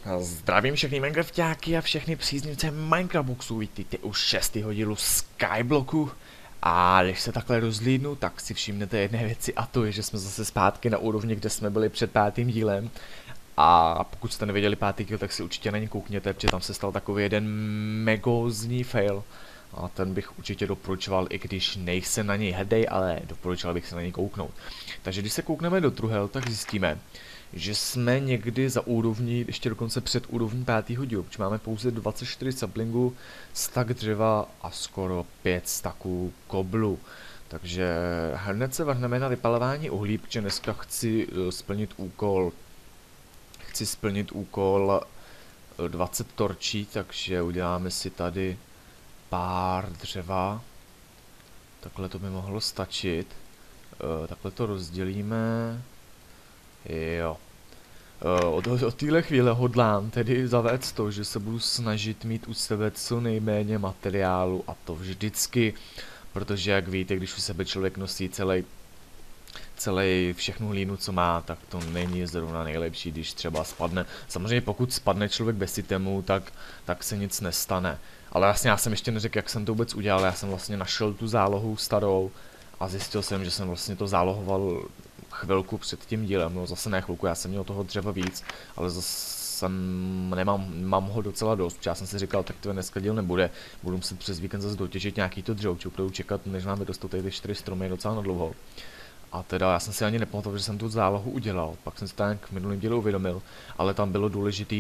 Zdravím všechny Minecraftáky a všechny příznivce Minecraftboxu. Vítejte u 6. dílu Skyblocku. A když se takhle rozhlídnu, tak si všimnete jedné věci, a to je, že jsme zase zpátky na úrovni, kde jsme byli před 5. dílem. A pokud jste neviděli 5. díl, tak si určitě na ně koukněte, protože tam se stal takový jeden megózní fail. A ten bych určitě doporučoval, i když nejsem na něj hrdý, ale doporučoval bych se na něj kouknout. Takže když se koukneme do druhého, tak zjistíme, že jsme někdy za úrovní, ještě dokonce před úrovní 5. dílu, protože máme pouze 24 saplingů, stack dřeva a skoro 5 stacků koblu. Takže hned se vrhneme na vypalování uhlí, protože dneska chci splnit úkol 20 torčí, takže uděláme si tady pár dřeva. Takhle to by mohlo stačit. Takhle to rozdělíme. Jo. Od téhle chvíle hodlám tedy zavést to, že se budu snažit mít u sebe co nejméně materiálu, a to vždycky, protože jak víte, když u sebe člověk nosí celý všechnu hlínu, co má, tak to není zrovna nejlepší, když třeba spadne. Samozřejmě pokud spadne člověk bez itemu, tak se nic nestane. Ale vlastně já jsem ještě neřekl, jak jsem to vůbec udělal. Já jsem vlastně našel tu zálohu starou a zjistil jsem, že jsem vlastně to zálohoval chvilku před tím dílem. No zase ne chvilku, já jsem měl toho dřeva víc, ale zase mám ho docela dost. Já jsem si říkal, tak to dneska díl nebude. Budu muset přes víkend zase dotěžit nějaký to dřevo, budu čekat, než nám vyrostou tady ty 4 stromy docela na dlouho. A teda já jsem si ani nepamatoval, že jsem tu zálohu udělal, pak jsem si to nějak v minulém dílu uvědomil, ale tam bylo důležité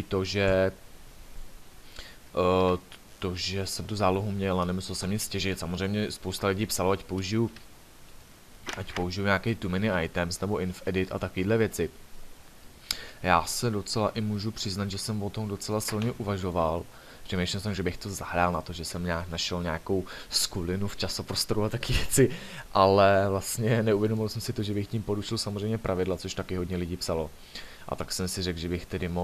to, že jsem tu zálohu měl a nemusel jsem nic stěžit. Samozřejmě spousta lidí psalo, ať použiju nějaký too many items nebo inf-edit a takovéhle věci. Já se docela i můžu přiznat, že jsem o tom docela silně uvažoval. Přemýšlel jsem, že bych to zahrál na to, že jsem našel nějakou skulinu v časoprostoru a taky věci, ale vlastně neuvědomil jsem si to, že bych tím porušil samozřejmě pravidla, což taky hodně lidí psalo. A tak jsem si řekl, že bych tedy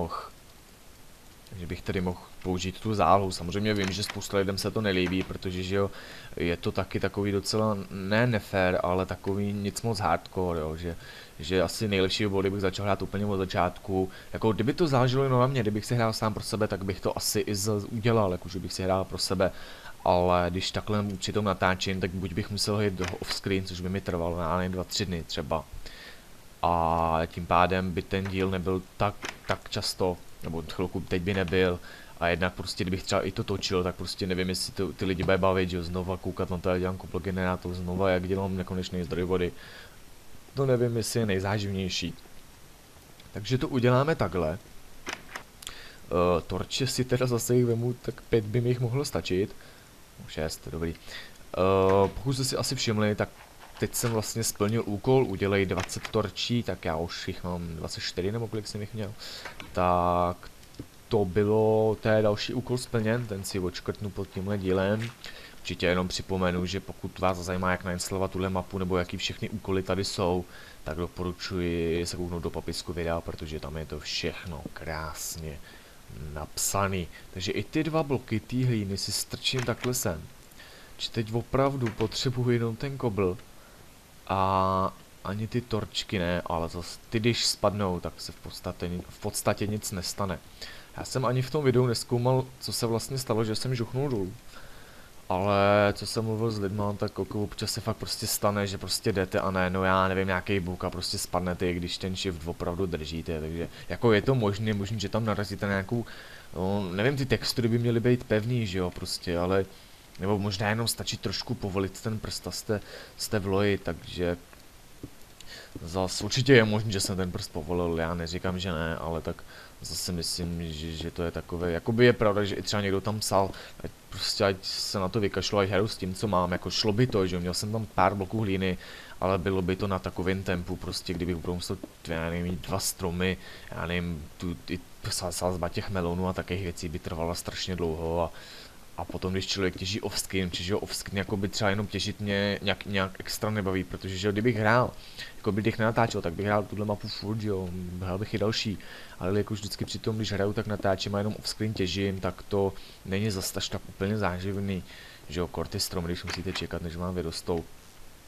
mohl použít tu zálohu. Samozřejmě vím, že spousta lidem se to nelíbí, protože že jo, je to taky takový docela ne nefér, ale takový nic moc hardcore, jo, že asi nejlepší by bylo, kdybych začal hrát úplně od začátku. Jako kdyby to záleželo jenom na mě, kdybych si hrál sám pro sebe, tak bych to asi i udělal, jakože bych si hrál pro sebe. Ale když takhle při tom natáčím, tak buď bych musel jít do off-screen, což by mi trvalo na 2-3 dny třeba. A tím pádem by ten díl nebyl tak často, nebo chvilku teď by nebyl. A jednak prostě, kdybych třeba i to točil, tak prostě nevím, jestli ty lidi bude bavit, že jo, znova koukat na to, jak dělám couple generátor, znova jak dělám nekonečný zdroj vody. To nevím, jestli je nejzáživnější. Takže to uděláme takhle. Torče si teda zase jich vemu, tak 5 by mi jich mohlo stačit. 6, dobrý. Pokud jste si asi všimli, tak teď jsem vlastně splnil úkol, udělej 20 torčí, tak já už jich mám 24 nebo kolik jsem jich měl. Tak to je další úkol splněn, ten si odškrtnu pod tímhle dílem. Určitě jenom připomenu, že pokud vás zajímá, jak nainstalovat tuhle mapu nebo jaký všechny úkoly tady jsou, tak doporučuji se kouknout do popisku videa, protože tam je to všechno krásně napsaný. Takže i ty 2 bloky té hlíny si strčím takhle sem. Či teď opravdu potřebuji jenom ten kobl a ani ty torčky ne, ale zase ty, když spadnou, tak se v podstatě nic nestane. Já jsem ani v tom videu nezkoumal, co se vlastně stalo, že jsem žuchnul dolů. Ale co jsem mluvil s lidma, tak občas se fakt prostě stane, že prostě jdete a ne, no já nevím, nějaký bůh a prostě spadnete, když ten shift opravdu držíte, takže jako je to možný, že tam narazíte na nějakou, no, nevím, ty textury by měly být pevný, že jo, prostě, ale, nebo možná jenom stačí trošku povolit ten prst a jste v loji, takže zase určitě je možné, že jsem ten prst povolil, já neříkám, že ne, ale tak zase myslím, že to je takové, jakoby je pravda, že i třeba někdo tam psal, ať se na to vykašlo, ať hraju s tím, co mám, jako šlo by to, že měl jsem tam pár bloků hlíny, ale bylo by to na takovém tempu, prostě kdybych opravdu musel, já nevím, mít 2 stromy, já nevím, sázba těch melonů a takových věcí by trvala strašně dlouho a potom, když člověk těží offscreen, čiže offscreen jakoby třeba jenom těžit mě nějak extra nebaví, protože že kdybych hrál, jako bych nenatáčel, tak bych hrál tuhle mapu furt, jo, hrál bych i další, ale jako vždycky při tom, když hraju, tak natáčím a jenom offscreen těžím, tak to není zase tak úplně záživný, že jo, korty stromy, když musíte čekat, než vám vyrostou.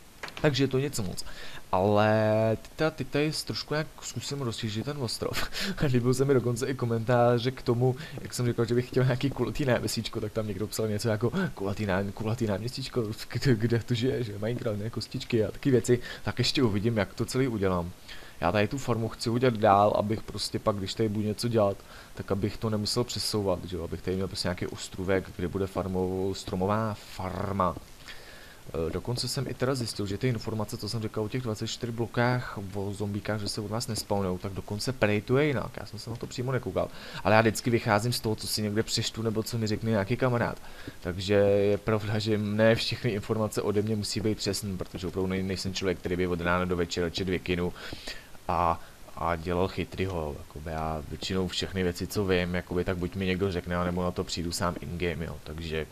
Takže je to něco moc. Ale teď tady trošku jak zkusím rozšířit ten ostrov. A líbil se mi dokonce i komentáře k tomu, jak jsem říkal, že bych chtěl nějaký kulatý náměstíčko, tak tam někdo psal něco jako kulatý náměstíčko, kde to žije, že Minecraft, ne, kostičky a taky věci. Tak ještě uvidím, jak to celý udělám. Já tady tu farmu chci udělat dál, abych prostě pak, když tady budu něco dělat, tak abych to nemusel přesouvat, že jo, abych tady měl prostě nějaký ostrůvek, kde bude stromová farma. Dokonce jsem i teda zjistil, že ty informace, co jsem říkal o těch 24 blokách, o zombíkách, že se od vás nespawnou, tak dokonce prej to je jinak. Já jsem se na to přímo nekoukal. Ale já vždycky vycházím z toho, co si někde přečtu, nebo co mi řekne nějaký kamarád. Takže je pravda, že ne všechny informace ode mě musí být přesné, protože opravdu nejsem člověk, který by od rána do večera čet věkinu a dělal chytrýho. Jakoby já většinou všechny věci, co vím, jakoby, tak buď mi někdo řekne, nebo na to přijdu sám in-game, jo.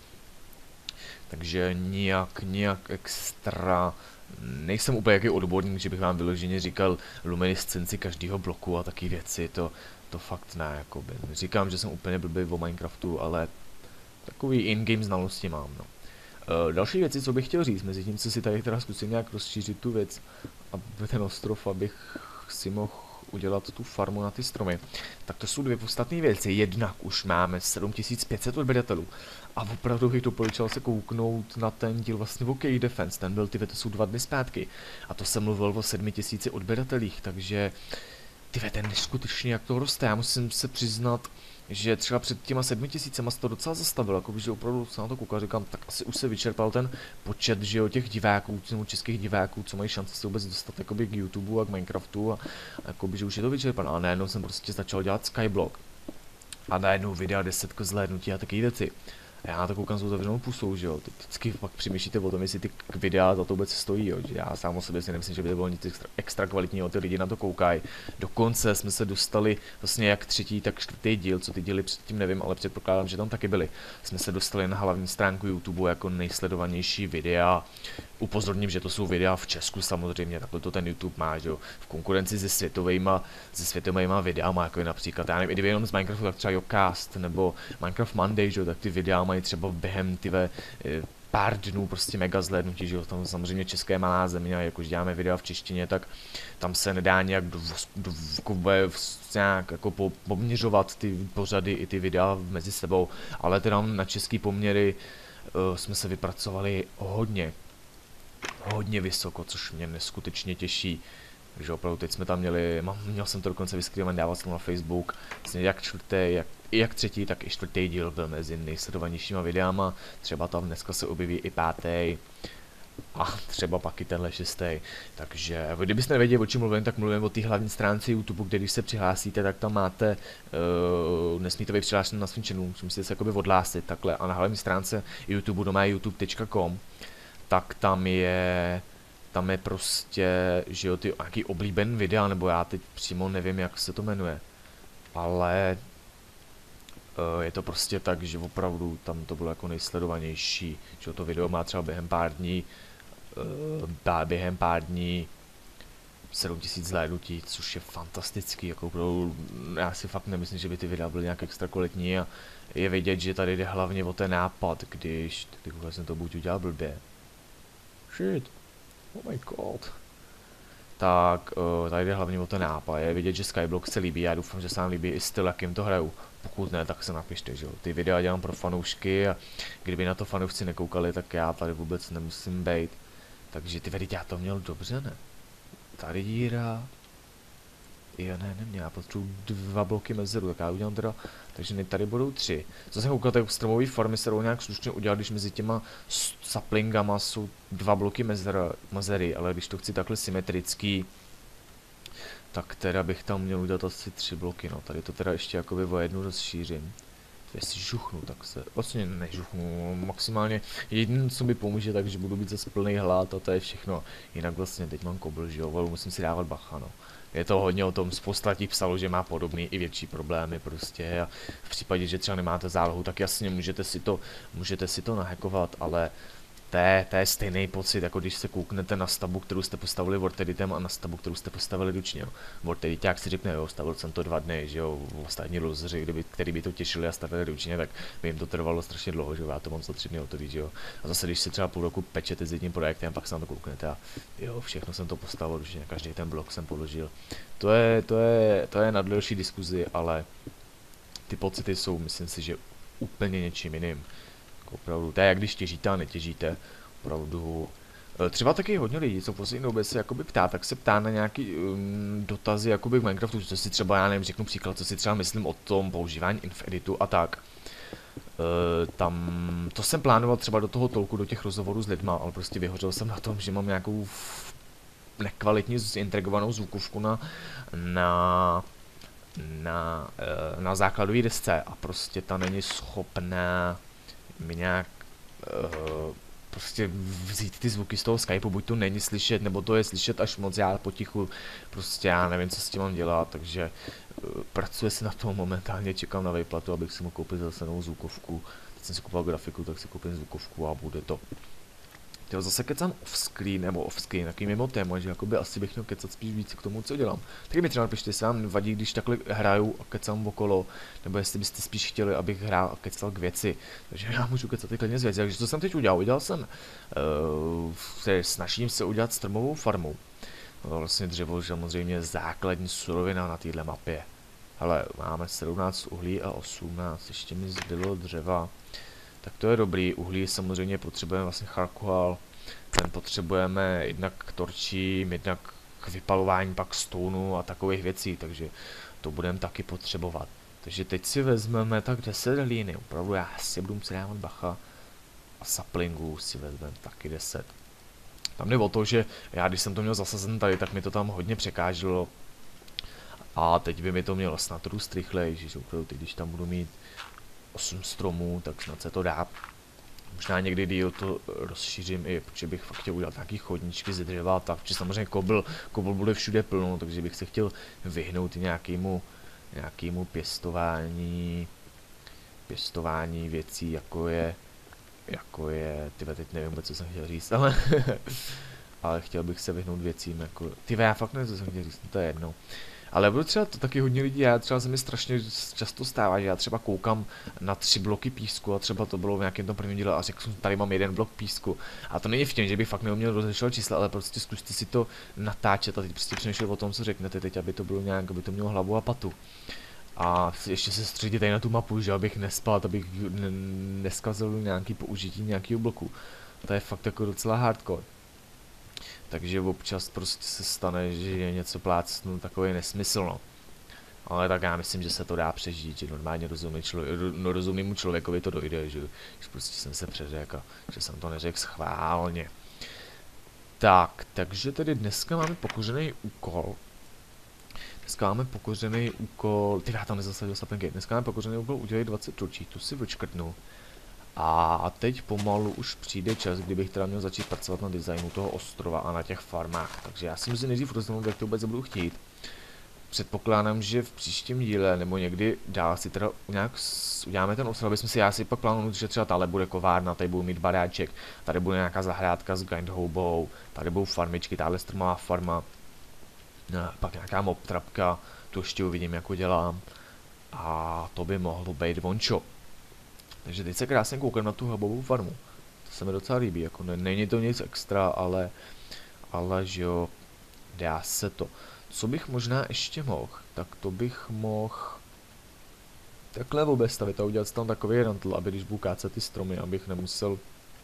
Takže nijak extra, nejsem úplně jaký odborník, že bych vám vyloženě říkal luminescenci každého bloku a taky věci, to fakt ne, jakoby. Říkám, že jsem úplně blbý o Minecraftu, ale takový in-game znalosti mám, no. Další věci, co bych chtěl říct, mezi tím, co si tady teda zkusím nějak rozšířit tu věc, aby ten ostrov, abych si mohl udělat tu farmu na ty stromy, tak to jsou dvě podstatné věci. Jednak už máme 7500 odběratelů a opravdu bych doporučil se kouknout na ten díl vlastně o Cave Defense, ten byl, to jsou 2 dny zpátky a to jsem mluvil o 7000 odběratelích, takže ten neskutečně jak to roste, já musím se přiznat, že třeba před těma 7000 se to docela zastavilo, jako že opravdu se na to koukal, říkám, tak asi už se vyčerpal ten počet, že jo, těch diváků, českých diváků, co mají šanci se vůbec dostat jakoby k YouTube a k Minecraftu a jakoby, že už je to vyčerpané, ale najednou jsem prostě začal dělat Skyblock a najednou videa 10 zhlédnutí a taky věci. A já na to koukám s otevřenou pusou, že jo, teď vždycky pak přemýšlíte o tom, jestli ty videa za to vůbec stojí, jo, že já sám o sobě si nemyslím, že by to bylo nic extra kvalitního, ty lidi na to koukají. Dokonce jsme se dostali vlastně jak třetí, tak čtvrtý díl, co ty díly předtím nevím, ale předpokládám, že tam taky byly. Jsme se dostali na hlavní stránku YouTube jako nejsledovanější videa. Upozorním, že to jsou videa v Česku samozřejmě, takhle to ten YouTube má, že jo, v konkurenci se světovýma videama, jako je například, já nevím, i kdyby jenom z Minecraftu, tak třeba Jocast, nebo Minecraft Monday, že jo, tak ty videa mají třeba během pár dnů prostě mega zhlédnutí, že jo, tam samozřejmě české malá země, a jakož děláme videa v češtině, tak tam se nedá nějak nějak jako poměřovat ty pořady i ty videa mezi sebou, ale teda na český poměry jsme se vypracovali hodně vysoko, což mě neskutečně těší. Takže opravdu teď jsme tam měl jsem to dokonce vyskrývaný, dával jsem na Facebook, vlastně jak třetí, tak i čtvrtý díl byl mezi nejsledovanějšíma videama, třeba tam dneska se objeví i 5. a třeba pak i tenhle 6. Takže kdybyste nevěděli, o čem mluvím, tak mluvím o té hlavní stránce YouTube, kde když se přihlásíte, tak tam máte, nesmíte být přihlášen na svým channelu, musíte se jakoby odhlásit takhle, a na hlavní stránce YouTube doma je youtube.com, tak tam je prostě, že jo, ty nějaký oblíbený videa, nebo já teď přímo nevím, jak se to jmenuje, ale je to prostě tak, že opravdu tam to bylo jako nejsledovanější, že to video má třeba během pár dní 7000 zhlédnutí, což je fantastický, jako opravdu, já si fakt nemyslím, že by ty videa byly nějak extra kvalitní a je vidět, že tady jde hlavně o ten nápad, když, teď jsem to buď udělal blbě. Shit. Oh my god. Tak tady jde hlavně o ten nápad, je vidět, že Skyblock se líbí, já doufám, že se vám líbí i styl, jakým to hraju. Pokud ne, tak se napište, že jo. Ty videa dělám pro fanoušky a kdyby na to fanoušci nekoukali, tak já tady vůbec nemusím bejt. Takže ty videa, já to měl dobře, ne? Tady díra. Jo, ne, já potřebuji 2 bloky mezeru, tak já udělám teda, takže tady budou 3. Co jsem koukal, tak stromový farmy se jdou nějak slušně udělat, když mezi těma saplingama jsou 2 bloky mezery, ale když to chci takhle symetrický, tak teda bych tam měl udělat asi 3 bloky, no, tady to teda ještě jakoby o jednu rozšířím. Jestli žuchnu, tak se, vlastně nežuchnu, maximálně jediné, co mi pomůže, takže budu mít zase plný hlad a to je všechno. Jinak vlastně teď mám kobl, že jo, musím si dávat bacha, no. Je to hodně o tom, spousta těch psalo, že má podobný i větší problémy prostě a v případě, že třeba nemáte zálohu, tak jasně můžete si to nahackovat, ale to je stejný pocit, jako když se kouknete na stavbu, kterou jste postavili Word-editem a na stavbu, kterou jste postavili ručně. Word-editák si řekne, jo, stavil jsem to 2 dny, že jo, ostatní loseři, který by to těšili a stavili ručně, tak by jim to trvalo strašně dlouho, že jo, já to mám za 3 dny hotový, že jo. A zase, když si třeba půl roku pečete s jedním projektem, pak se na to kouknete a jo, všechno jsem to postavil ručně, každý ten blok jsem položil. To je na delší diskuzi, ale ty pocity jsou, myslím si, že úplně něčím jiným. Opravdu, to je jak když těžíte a netěžíte, opravdu. Třeba taky hodně lidí, co v poslední době se jakoby ptá, tak se ptá na nějaký dotazy jakoby v Minecraftu, co si třeba, já nevím, řeknu příklad, co si třeba myslím o tom používání Infeditu a tak. To jsem plánoval třeba do toho tolku, do těch rozhovorů s lidma, ale prostě vyhořel jsem na tom, že mám nějakou nekvalitní integrovanou zvukovku na základové desce a prostě ta není schopná mi nějak prostě vzít ty zvuky z toho Skypeu, buď to není slyšet, nebo to je slyšet až moc, já potichu, prostě já nevím, co s tím mám dělat, takže pracuje se na tom momentálně, čekám na výplatu, abych si mohl koupit zase novou zvukovku. Teď jsem si kupoval grafiku, tak si koupím zvukovku a bude to. Jo, zase kecám off-screen, takový mimo téma, že jakoby asi bych měl kecat spíš víc k tomu, co dělám. Taky mi třeba napište, jestli vám vadí, když takhle hraju a kecám okolo, nebo jestli byste spíš chtěli, abych hrál a kecal k věci. Takže já můžu kecat i klidně z věci. Takže co jsem teď udělal? Udělal jsem, snažím se udělat strmovou farmu. No, vlastně dřevo, samozřejmě základní surovina na téhle mapě. Hele, máme 17 uhlí a 18, ještě mi zbylo dřeva. Tak to je dobrý, uhlí samozřejmě potřebujeme vlastně charcoal, ten potřebujeme jednak k torčím, jednak k vypalování pak stoneu a takových věcí, takže to budeme taky potřebovat. Takže teď si vezmeme tak 10 hlíny, opravdu já si budu muset dávat bacha a saplingů si vezmeme taky 10. Tam jde o to, že já když jsem to měl zasazen tady, tak mi to tam hodně překáželo a teď by mi to mělo snad růst rychleji, že opravdu teď, když tam budu mít 8 stromů, tak snad se to dá. Možná někdy díl to rozšířím i, protože bych fakt chtěl udělat nějaký chodníčky ze dřeva, tak, protože samozřejmě kobl bude všude plno, takže bych se chtěl vyhnout nějakému pěstování věcí, jako je, tyve, teď nevím, co jsem chtěl říct, ale chtěl bych se vyhnout věcím, jako, tyve, já fakt nevím, co jsem chtěl říct, no to je jedno. Ale budu třeba to taky hodně lidí, já třeba se mi strašně často stává, že já třeba koukám na 3 bloky písku a třeba to bylo v nějakém tom prvním díle a řekl jsem, tady mám 1 blok písku. A to není v tím, že bych fakt neuměl rozlišovat čísla, ale prostě zkuste si to natáčet a teď prostě přemýšlet o tom, co řeknete teď, aby to bylo nějak, aby to mělo hlavu a patu. A ještě se středit tady na tu mapu, že abych nespal, abych neskazil nějaký použití nějakého bloku. To je fakt jako docela hardcore. Takže občas prostě se stane, že je něco plácnu, takový nesmysl, no. Ale tak já myslím, že se to dá přežít, že normálně rozumnému člověkovi to dojde, že prostě jsem se přeřekl a že jsem to neřekl schválně. Tak, takže tedy dneska máme pokořený úkol. Ty já tam nezasadil saplinky. Dneska máme pokořený úkol udělat 20 točí, tu si vyčkrtnu. A teď pomalu už přijde čas, kdybych teda měl začít pracovat na designu toho ostrova a na těch farmách. Takže já si musím nejdřív rozhodnout, jak to vůbec budu chtít. Předpokládám, že v příštím díle nebo někdy dál si teda nějak uděláme ten ostrov, abychom si, já si pak plánuju, že třeba tady bude kovárna, tady budu mít baráček, tady bude nějaká zahrádka s grindhoubou, tady budou farmičky, tahle strmová farma, pak nějaká mob trapka, tu ještě uvidím, jak ho dělám. A to by mohlo být vončo. Takže teď se krásně koukám na tu hubovou farmu. To se mi docela líbí, jako není to nic extra, ale že jo, dá se to. Co bych možná ještě mohl, tak to bych mohl takhle obestavit a udělat tam takový rantl, aby když budu kácet ty stromy, abych nemusel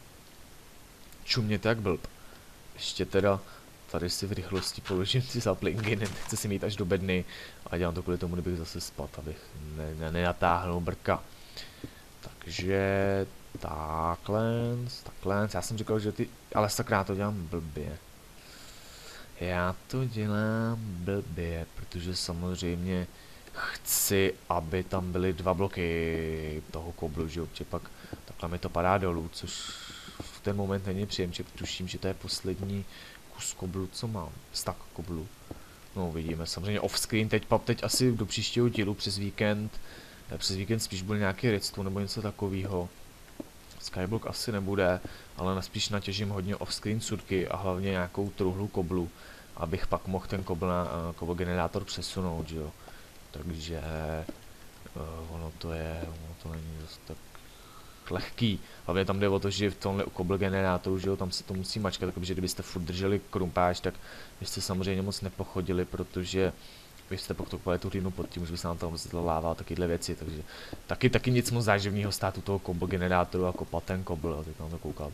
čumět jak blb. Ještě teda tady si v rychlosti položím ty saplingy, nechci si mít až do bedny a dělám to kvůli tomu, kdybych zase spad, abych nenatáhnul brka. Takže takhle, já jsem říkal, že ale sakra, to dělám blbě. Já to dělám blbě, protože samozřejmě chci, aby tam byly 2 bloky toho koblu, že jo, pak takhle mi to padá dolů, což v ten moment není příjemný, tuším, že to je poslední kus koblu, co mám, stack koblu. No uvidíme, samozřejmě off-screen, teď asi do příštího dílu přes víkend spíš byl nějaký redstone nebo něco takového. Skyblock asi nebude, ale spíš natěžím hodně offscreen surky a hlavně nějakou truhlu koblu, abych pak mohl ten kobl generátor přesunout, že jo. Takže ono to není dost tak lehký. Hlavně tam jde o to, že v tomhle kobl generátoru, že jo, tam se to musí mačkat, takže kdybyste furt drželi krumpáč, tak byste samozřejmě moc nepochodili, protože vy jste poktokovali tu hlínu pod tím, že by se nám tam láva a takovéhle věci, takže taky nic moc záživného státu toho kobl generátoru a kopat ten kobl, teď nám to koukat,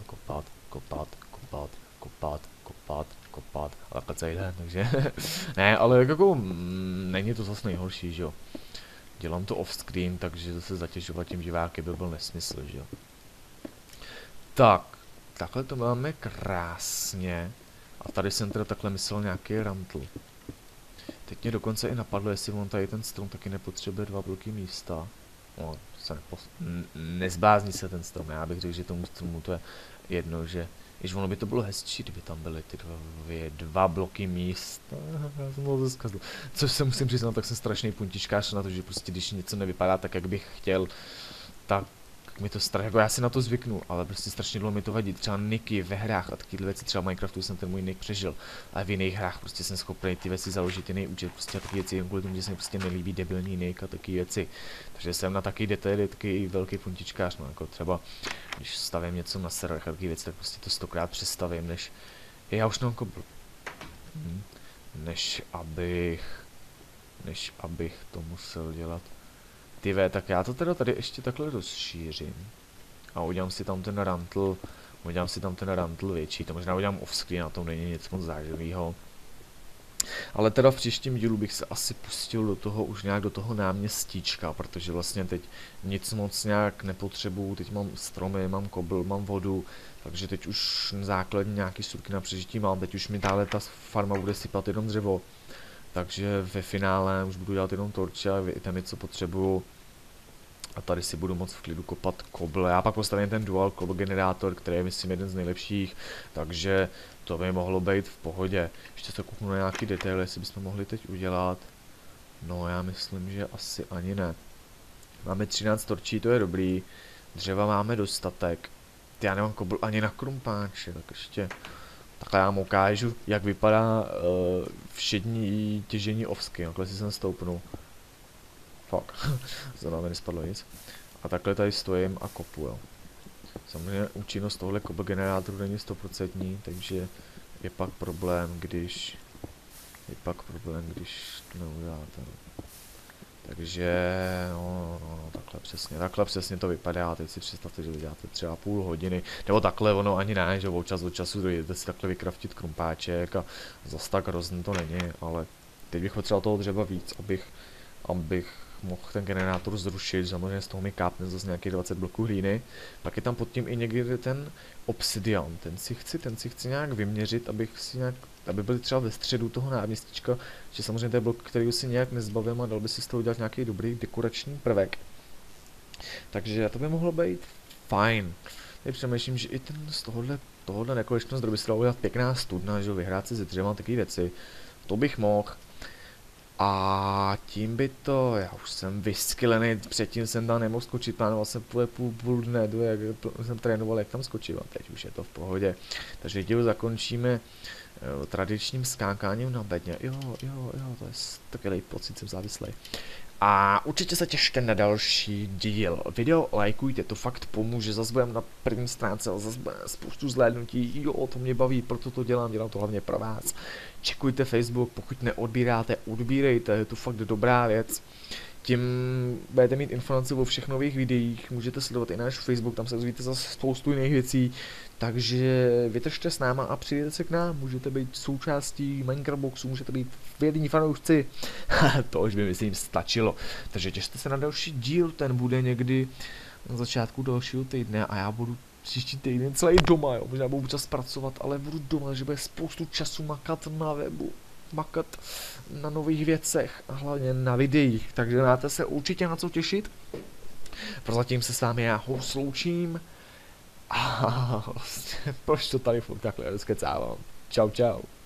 kopat a takhle celý den, takže ne, ale jako není to zase nejhorší, že jo. Dělám to off-screen, takže zase zatěžovat tím diváky by byl nesmysl, že jo. Tak, takhle to máme krásně. A tady jsem teda takhle myslel nějaký rantl. Teď mě dokonce i napadlo, jestli on tady ten strom taky nepotřebuje 2 bloky místa. No, nezblázní se ten strom, já bych řekl, že tomu stromu to je jedno, že když ono by to bylo hezčí, kdyby tam byly ty 2 bloky místa. Já jsem to zkazil. Což se musím přiznat, tak jsem strašný puntičkář na to, že prostě když něco nevypadá tak, jak bych chtěl, tak mi to strašně, jako já si na to zvyknu, ale prostě strašně dlouho mi to vadí. Třeba niky ve hrách a takovéhle věci, třeba v Minecraftu jsem ten můj nick přežil, ale v jiných hrách prostě jsem schopný ty věci založit jiný účet, prostě taky věci, jen kvůli tomu, že se mi prostě nelíbí debilní nick a taky věci. Takže jsem na taky detaily, taky velký puntičkář, no, jako třeba, když stavím něco na serverech a taky věci, tak prostě to 100krát přestavím, než, já už jako, než abych to musel dělat. Tak já to teda tady ještě takhle rozšířím. A udělám si tam ten rantl větší, to možná udělám offscreen, na tom není nic moc záživného. Ale teda v příštím dílu bych se asi pustil do toho, už nějak do toho náměstíčka, protože vlastně teď nic moc nějak nepotřebuju, teď mám stromy, mám kobl, mám vodu, takže teď už základní nějaký surky na přežití mám, teď už mi tahle ta farma bude sypat jenom dřevo. Takže ve finále už budu dělat jenom torče a itemy, co potřebuju. A tady si budu moct v klidu kopat kobl. Já pak postavím ten dual kobl generátor, který je myslím jeden z nejlepších, takže to by mohlo být v pohodě. Ještě se kouknu na nějaký detaily, jestli bychom mohli teď udělat. No já myslím, že asi ani ne. Máme 13 torčí, to je dobrý. Dřeva máme dostatek. Já nemám kobl ani na krumpáče, tak ještě takhle já vám ukážu, jak vypadá všední těžení ovsky. Takhle si sem stoupnu. Fuck, zrovna mi nespadlo nic. A takhle tady stojím a kopu, jo. Samozřejmě účinnost tohle kobl generátoru není 100%, takže je pak problém, když to neuděláte. Takže, no, takhle přesně to vypadá. Teď si představte, že vyděláte třeba půl hodiny, nebo takhle, ono ani ne, že od času dojdete si takhle vykraftit krumpáček a zas tak hrozný to není, ale teď bych potřeboval toho dřeva víc, abych mohl ten generátor zrušit, samozřejmě z toho mi kápne zase nějakých 20 bloků hlíny. Pak je tam pod tím i někdy ten obsidian, ten si chci nějak vyměřit, aby byl třeba ve středu toho náměstíčka, že samozřejmě to je blok, který si nějak nezbavím a dal by si z toho udělat nějaký dobrý dekorační prvek. Takže to by mohlo být fajn. Teď přemýšlím, že i ten z tohohle nekonečného zdroje by se dalo udělat pěkná studna, že vyhrát si ze dřeva takové věci. To bych mohl. A tím by to, já už jsem vyskylený, předtím jsem tam nemohl skočit, plánoval jsem půl dne, jak jsem trénoval, jak tam skočil, a teď už je to v pohodě. Takže díl zakončíme tradičním skákáním na bedně. Jo, to je takový pocit, jsem závislý. A určitě se těšte na další díl. Video lajkujte, to fakt pomůže, zase budeme na první stránce, ale zase bude spoustu zhlédnutí, jo, to mě baví, proto to dělám to hlavně pro vás. Čekujte Facebook, pokud neodbíráte, odbírejte, je to fakt dobrá věc. Tím budete mít informace o všech nových videích, můžete sledovat i náš Facebook, tam se dozvíte zase spoustu jiných věcí. Takže vydržte s náma a přijďte se k nám, můžete být součástí Minecraft Boxu, můžete být věrní fanoušci. To už by myslím stačilo. Takže těšte se na další díl, ten bude někdy na začátku dalšího týdne a já budu příští týden celý doma, jo. Možná budu čas pracovat, ale budu doma, že bude spoustu času makat na webu, makat na nových věcech a hlavně na videích, takže máte se určitě na co těšit. Prozatím se s vámi já sloučím. A proč to tady furt takhle rozkecávám. Čau.